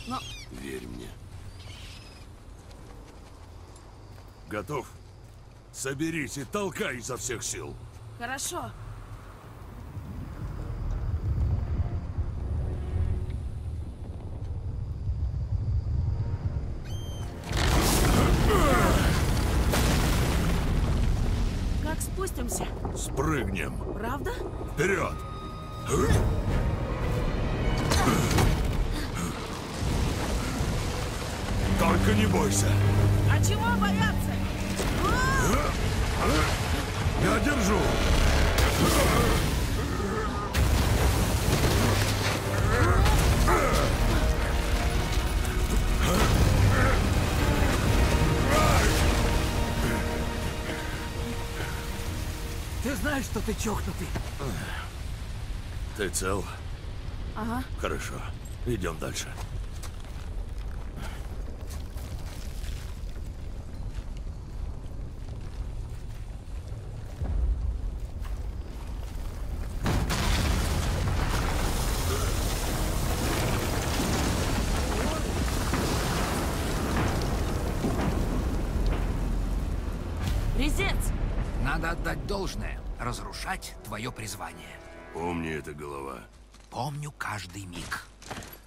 Но... Верь мне. Готов? Соберись и толкай изо всех сил. Хорошо. Как спустимся? Спрыгнем. Правда? Вперед! Только не бойся. А чего бояться? Я держу. Ты знаешь, что ты чокнутый? Ты цел? Ага. Хорошо. Идем дальше. Резец! Надо отдать должное. Разрушать твое призвание. Помни это, голова. Помню каждый миг.